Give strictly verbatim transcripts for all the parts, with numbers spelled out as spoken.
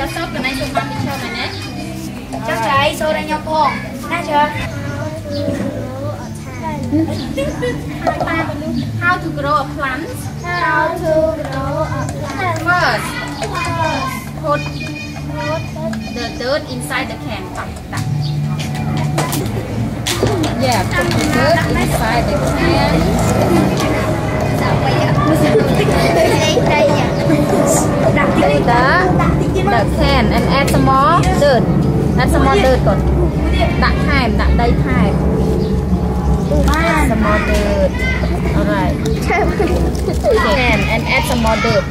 cho sốt cái này chúng ta đi chơi này nhé. Chắc trái sô đây nhau cô. Nè chưa? How to grow a plant? How to grow a plant? First, put the dirt inside the can. Yeah, put the dirt inside the can. The, the can and add some more dirt. Add some more dirt còn. Đặt thyme, đặt đây thyme. Add some more dirt. Alright. Can and add some more dirt.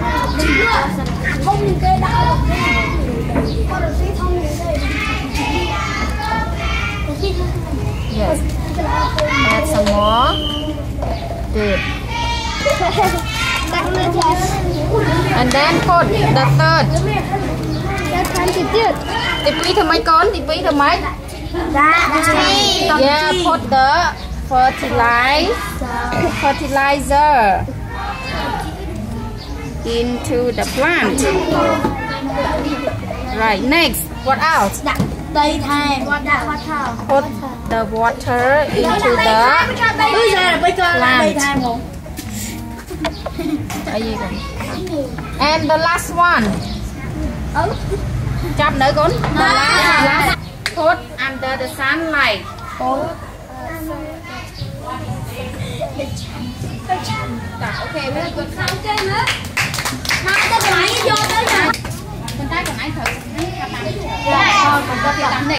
Yes. Add some more dirt. And then put the third. Tí pi thử mấy con, tí pi thử mấy. Yeah, put the fertilizer fertilizer into the plant. Right, next, what else? Đây thay. Put the water into the Bây giờ là bây giờ là đây thay một. And the last one. Chop nữa con. The last, last. Put under the sunlight. Okay, very good. Không chơi nữa. Hai cái máy vô tới nè. Con trai còn ai thử? Dạ, con con có